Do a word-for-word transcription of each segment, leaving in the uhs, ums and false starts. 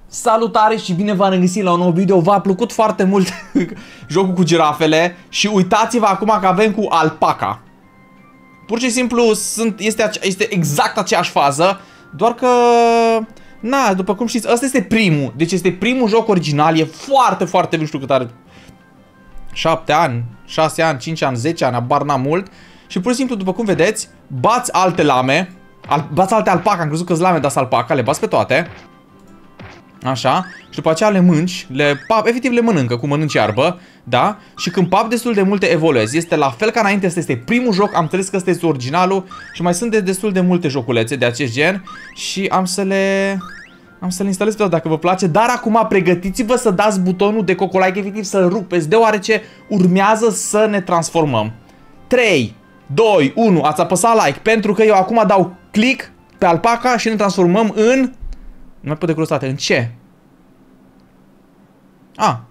Salutare și bine v-am regăsit la un nou video. V-a plăcut foarte mult jocul cu girafele și uitați-vă acum că avem cu alpaca. Pur și simplu sunt, este, este exact aceeași fază, doar că, na, după cum știți, ăsta este primul. Deci este primul joc original, e foarte, foarte, nu știu cât are, șapte ani, șase ani, cinci ani, zece ani, abar n-am mult. Și pur și simplu, după cum vedeți, bați alte lame, al, bați alte alpaca, am crezut că-s lame, dar alpaca, le bați pe toate. Așa, și după aceea le mânci, le pap, efectiv le mănâncă, cum mănânci iarbă, da? Și când pap destul de multe evoluezi. Este la fel ca înainte, este primul joc, am înțeles că ăsta este originalul și mai sunt de destul de multe joculețe de acest gen și am să le... Am să le instalez pe toate dacă vă place, dar acum pregătiți-vă să dați butonul de cocolike, efectiv să rupeți, deoarece urmează să ne transformăm. trei, doi, unu, ați apăsat like, pentru că eu acum dau click pe alpaca și ne transformăm în... Nu mai pot de curiozitate. În ce? A.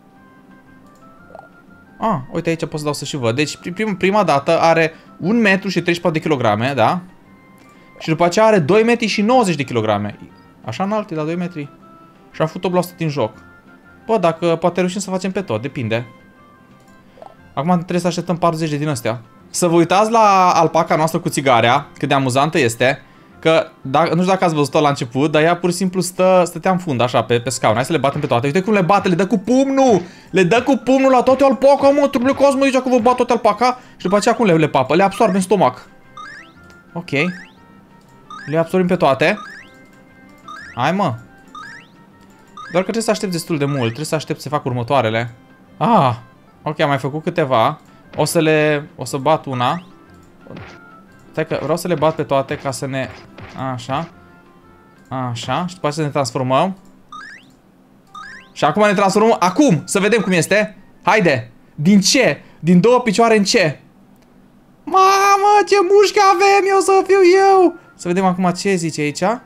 A, uite aici pot să dau să și văd. Deci prim, prima dată are un metru și treizeci și patru de kilograme, da? Și după aceea are doi metri și nouăzeci de kilograme. Așa înalt, e la doi metri. Și am făcut opt la sută din joc. Bă, dacă poate reușim să facem pe tot, depinde. Acum trebuie să așteptăm patruzeci de din astea. Să vă uitați la alpaca noastră cu țigarea, cât de amuzantă este. Că, dacă, nu știu dacă ați văzut-o la început, dar ea pur și simplu stă, stătea în fund, așa, pe, pe scaun. Hai să le batem pe toate. Uite cum le bate, le dă cu pumnul! Le dă cu pumnul la toate alpaca, mă, trupule cosmă, zicea că vă bat toate alpaca. Și după aceea cum le, le papă? Le absorbe în stomac. Ok. Le absorbim pe toate. Hai, mă. Doar că trebuie să aștept destul de mult. Trebuie să aștept să fac următoarele. Ah, ok, am mai făcut câteva. O să le... O să bat una. Stai că vreau să le bat pe toate ca să ne... Așa. Așa. Și după aceea să ne transformăm. Și acum ne transformăm. Acum! Să vedem cum este. Haide! Din ce? Din două picioare în ce? Mamă, ce mușchi avem! Eu să fiu eu! Să vedem acum ce zice aici. Uh,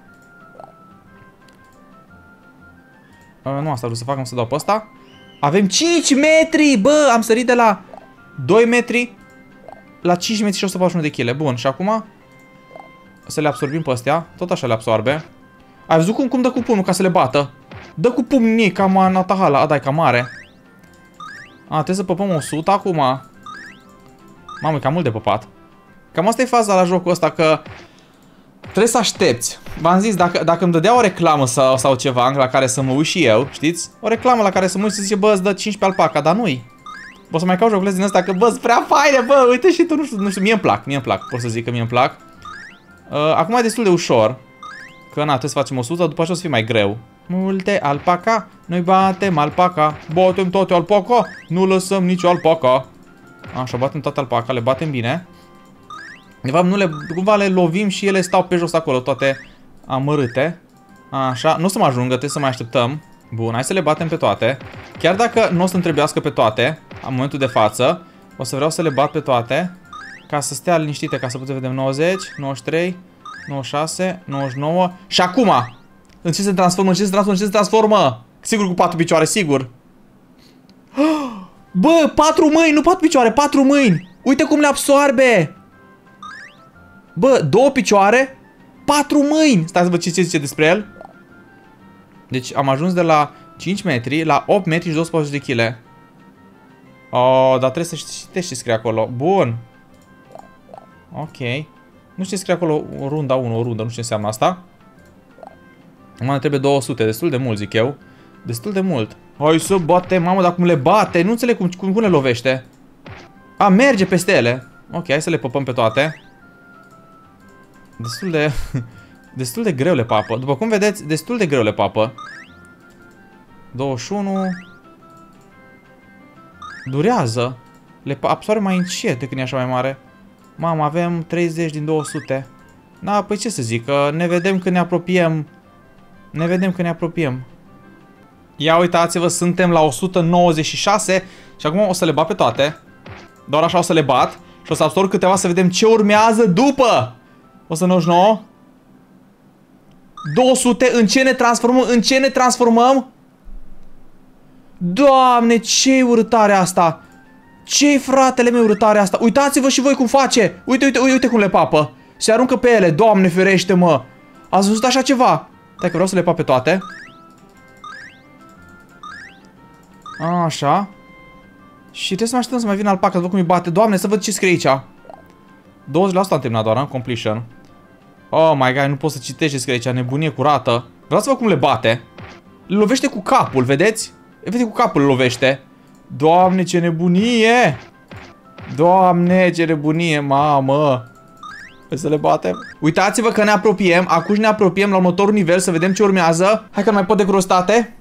nu asta vreau să fac, am să dau pe ăsta. Avem cinci metri! Bă, am sărit de la doi metri la cinci metri și o sută patruzeci și unu de kilograme. Bun, și acum să le absorbim pe astea. Tot așa le absorbe. Ai văzut cum, cum dă cu pumnul ca să le bată? Dă cu pumnii, cam anatahala. A, da, e cam mare. A, trebuie să păpăm o sută acum. Mamă, e cam mult de păpat. Cam asta e faza la jocul ăsta, că trebuie să aștepți. V-am zis, dacă, dacă îmi dădea o reclamă sau, sau ceva la care să mă uit și eu, știți? O reclamă la care să mă uit și să zice, bă, îți dă cincisprezece alpaca, dar nu-i. O să mai caut joculețe din ăsta, că bă, sunt prea faine, bă, uite și tu, nu știu, nu știu, mie îmi plac, mie îmi plac, pot să zic că mie îmi plac. Uh, acum e destul de ușor, că na, trebuie să facem o sută, după așa o să fie mai greu. Multe alpaca, noi batem alpaca, batem toate alpaca, nu lăsăm nicio alpaca. Așa, batem toate alpaca, le batem bine. De fapt, nu le, cumva le lovim și ele stau pe jos acolo, toate amărâte. Așa, nu o să mă ajungă, trebuie să mai așteptăm. Bun, hai să le batem pe toate. Chiar dacă nu o să-mi trebuiască pe toate, în momentul de față, o să vreau să le bat pe toate, ca să stea liniștite, ca să putem vedem nouăzeci, nouăzeci și trei, nouăzeci și șase, nouăzeci și nouă. Și acum! În ce se transformă? În ce se transformă? În ce se transformă? Sigur cu patru picioare, sigur. Bă, patru mâini, nu patru picioare, patru mâini! Uite cum le absorbe! Bă, două picioare, patru mâini! Stai să văd ce zice despre el. Deci am ajuns de la cinci metri la opt metri și două sute patruzeci de kilograme. Oh, dar trebuie să citești ce scrie acolo. Bun. Ok. Nu știu ce scrie acolo, o runda unu, o rundă, nu știu ce înseamnă asta. Acum ne trebuie două sute, destul de mult, zic eu. Destul de mult. Hai să bate, mamă, dar cum le bate? Nu înțeleg cum, cum, cum le lovește. A, merge peste ele. Ok, hai să le păpăm pe toate. Destul de... destul de greu le papă. După cum vedeți, destul de greu le papă. douăzeci și unu. Durează. Le absorbe mai încet de când e așa mai mare. Mamă, avem treizeci din două sute. Da, păi ce să zic, că ne vedem când ne apropiem. Ne vedem când ne apropiem. Ia uitați-vă, suntem la o sută nouăzeci și șase. Și acum o să le bat pe toate. Doar așa o să le bat. Și o să absorb câteva să vedem ce urmează după. o sută nouăzeci și nouă. două sute. În ce ne transformăm? În ce ne transformăm? Doamne, ce urâtare asta! Ce-i, fratele meu, urâtare asta? Uitați-vă și voi cum face! Uite, uite, uite, uite cum le papă! Se aruncă pe ele, Doamne ferește, mă! Ați văzut așa ceva? Stai că vreau să le pap pe toate. Așa. Și trebuie să mai așteptăm să mai vină alpaca, să văd cum îi bate. Doamne, să văd ce scrie aici. douăzeci la sută am terminat doar, în completion. Oh my god, nu pot să citești ce scrie aici, nebunie curată. Vreau să văd cum le bate. Le lovește cu capul, vedeți? Efectiv cu capul le lovește. Doamne, ce nebunie! Doamne, ce nebunie, mamă! Hai să le batem. Uitați-vă că ne apropiem. Acum ne apropiem la următorul nivel să vedem ce urmează. Hai că nu mai pot de grostate.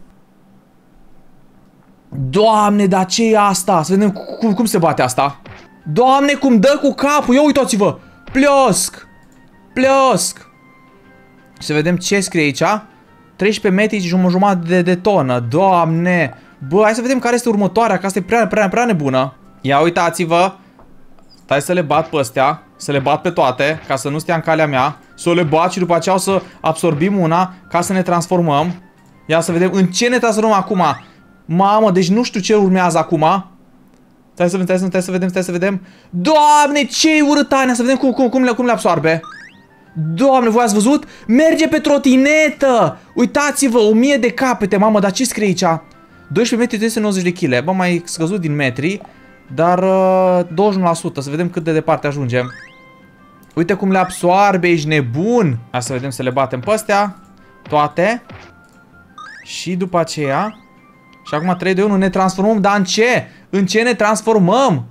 Doamne, dar ce e asta? Să vedem cum, cum se bate asta. Doamne, cum dă cu capul. Ia uitați-vă. Pliosc. Pliosc. Să vedem ce scrie aici. treisprezece metri și jumătate de, de tonă. Doamne. Bă, hai să vedem care este următoarea, că asta e prea, prea, prea nebună. Ia uitați-vă. Stai să le bat pe astea. Să le bat pe toate, ca să nu stea în calea mea. Să le bat și după aceea o să absorbim una, ca să ne transformăm. Ia să vedem în ce ne transformăm acum. Mamă, deci nu știu ce urmează acum. Stai să vedem, stai să, stai să vedem, stai să vedem. Doamne, ce urâtania, să vedem cum, cum, cum, le, cum le absorbe. Doamne, voi ați văzut? Merge pe trotinetă. Uitați-vă, o mie de capete, mamă, dar ce scrie aici? doisprezece metri, trei sute nouăzeci de kilograme. Bă, mai scăzut din metri. Dar uh, douăzeci și unu la sută, să vedem cât de departe ajungem. Uite cum le absoarbe, ești nebun. Hai să vedem, să le batem pe astea. Toate. Și după aceea. Și acum trei, doi, unu, ne transformăm. Dar în ce? În ce ne transformăm?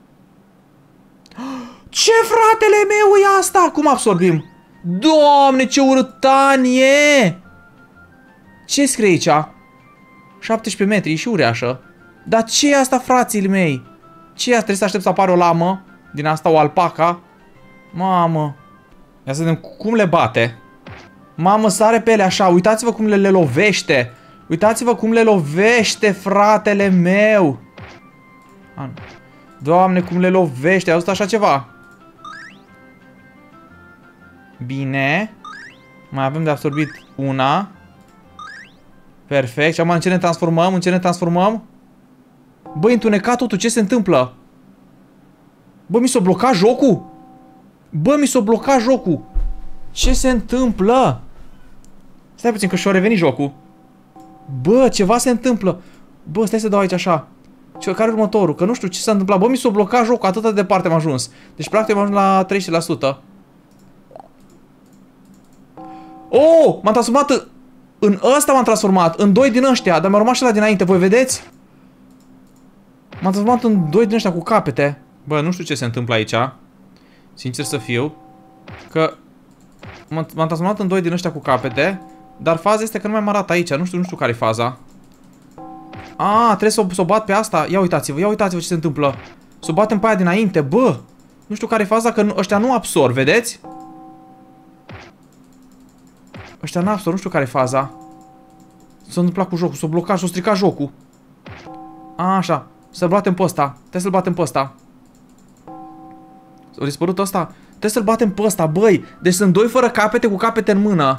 Ce, fratele meu, e asta? Cum absorbim? Doamne, ce urâtanie! Ce scrie aici? șaptesprezece metri, e și ureașă. Dar ce e asta, frații mei? Ce e asta? Trebuie să aștept să apară o lamă. Din asta, o alpaca. Mamă. Ia să vedem cum le bate. Mamă, sare pe ele așa. Uitați-vă cum le, le lovește. Uitați-vă cum le lovește, fratele meu. Doamne, cum le lovește. Ai auzit așa ceva? Bine. Mai avem de absorbit una. Perfect. Și acum în ce ne transformăm? În ce ne transformăm? Băi, întunecat totul. Ce se întâmplă? Bă, mi s-a blocat jocul? Bă, mi s-a blocat jocul. Ce se întâmplă? Stai puțin că și-a revenit jocul. Bă, ceva se întâmplă. Bă, stai să dau aici așa. Ce, care următorul? Că nu știu ce s-a întâmplat. Bă, mi s-a blocat jocul. Atât de departe am ajuns. Deci practic am ajuns la treizeci la sută. Oh, m-am transformat în... În ăsta m-am transformat. În doi din ăștia. Dar mi-a rămas și ăla dinainte. Voi vedeți? M-am transformat în doi din ăștia cu capete. Bă, nu știu ce se întâmplă aici. Sincer să fiu. Că m-am transformat în doi din ăștia cu capete. Dar faza este că nu mai mă arată aici. Nu știu, nu știu care e faza. A, trebuie să o, să o bat pe asta. Ia uitați-vă, ia uitați-vă ce se întâmplă. Să o batem pe aia dinainte. Bă, nu știu care e faza, că nu, ăștia nu absorb, vedeți? Ăștia nu absorb, nu știu care e faza. S-a întâmplat cu jocul, s-a blocat, s-a stricat jocul. A, așa. Să-l batem pe ăsta. Trebuie să-l batem pe ăsta. S-a dispărut ăsta. Trebuie să-l batem pe ăsta, băi. Deci sunt doi fără capete cu capete în mână.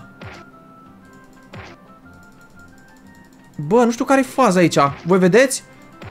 Bă, nu știu care e faza aici. Voi vedeți?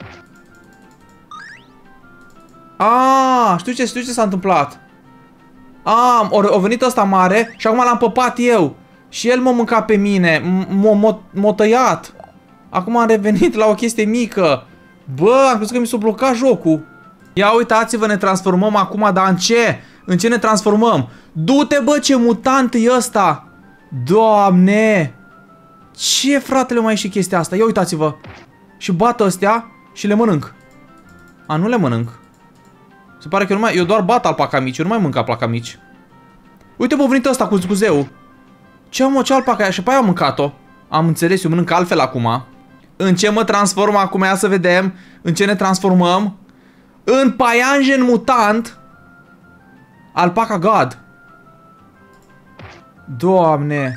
A, știu ce, știu ce s-a întâmplat. A, a venit ăsta mare și acum l-am păpat eu. Și el m-a mâncat pe mine. M-a tăiat. Acum am revenit la o chestie mică. Bă, am crezut că mi s-a blocat jocul. Ia uitați-vă, ne transformăm acum, dar în ce? În ce ne transformăm? Du-te, bă, ce mutant e ăsta! Doamne! Ce, fratele, mai e și chestia asta? Ia uitați-vă! Și bat ăstea și le mănânc. A, nu le mănânc. Se pare că eu, nu mai, eu doar bat alpaca mici, eu nu mai mânc alpaca mici. Uite, bă, a venit ăsta cu zeu. Ce am, mă, ce alpaca aia? Și pe aia am mâncat-o. Am înțeles, eu mănânc altfel acum. În ce mă transform acum? Ia să vedem. În ce ne transformăm? În paianjen mutant. Alpaca God. Doamne.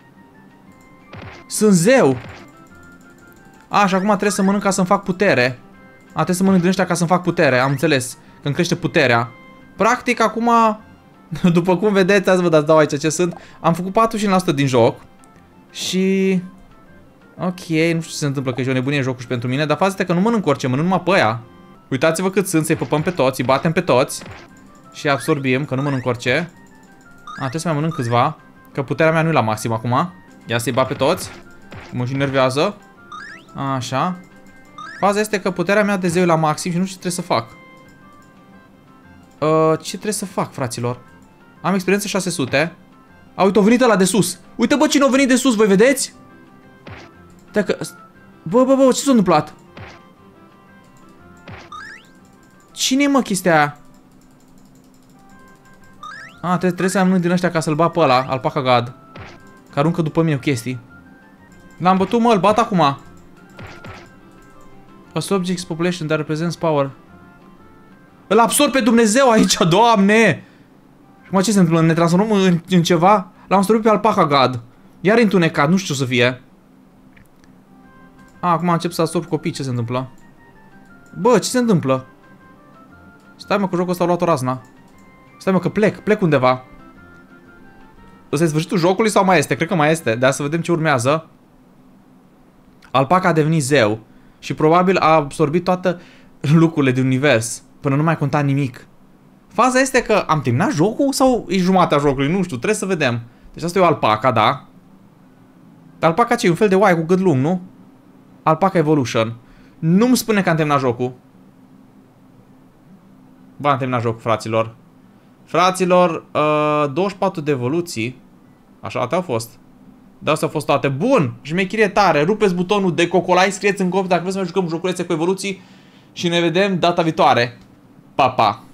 Sunt zeu. A, și acum trebuie să mănânc ca să-mi fac putere. A, trebuie să mănânc din ăștia ca să-mi fac putere. Am înțeles. Când crește puterea. Practic, acum, după cum vedeți, azi vă dați dau aici ce sunt. Am făcut patruzeci și cinci la sută din joc. Și... ok, nu știu ce se întâmplă, că e o nebunie jocul și pentru mine. Dar faza este că nu mănânc orice, mănânc numai pe aia. Uitați-vă cât sunt, să-i păpăm pe toți, îi batem pe toți. Și absorbim, că nu mănânc orice. A, trebuie să mai mănânc câțiva. Că puterea mea nu e la maxim acum. Ia să-i bat pe toți. Mă și nervează. Așa. Faza este că puterea mea de zeu e la maxim și nu știu ce trebuie să fac. Uh, ce trebuie să fac, fraților? Am experiență șase sute. A, uite, a venit ăla de sus. Uite, bă, cine a venit de sus, voi vedeți? Dacă... Bă, bă, bă, ce s-a întâmplat? Cine-i, mă, chestia aia? A, trebuie, trebuie să am unul din ăștia ca să-l bat pe ăla, Alpaca God. Că aruncă după mine chestii. L-am bătut, mă, îl bat acum. A subject's population that represents power. Îl absorb pe Dumnezeu aici, Doamne! Și acum ce se întâmplă? Ne transformăm în, în ceva? L-am absorbit pe Alpaca God. Iar întunecat, nu știu ce o să fie. A, acum încep să absorb copii, ce se întâmplă? Bă, ce se întâmplă? Stai, mă, cu jocul ăsta a luat o razna. Stai, mă, că plec, plec undeva. Ăsta e sfârșitul jocului sau mai este? Cred că mai este. De să vedem ce urmează. Alpaca a devenit zeu. Și probabil a absorbit toate lucrurile din univers. Până nu mai conta nimic. Faza este că am terminat jocul sau e jumatea jocului? Nu știu, trebuie să vedem. Deci asta e o alpaca, da? Alpaca ce e? Un fel de oaie cu gât lung, nu? Alpaca Evolution. Nu-mi spune că am terminat jocul. Ba, am terminat jocul, fraților. Fraților, uh, douăzeci și patru de evoluții. Așa, atâtea au fost. De astea au fost toate. Bun! Șmechirie tare. Rupeți butonul de cocolai, scrieți în copii dacă vreți să mai jucăm joculețe cu evoluții. Și ne vedem data viitoare. Pa, pa!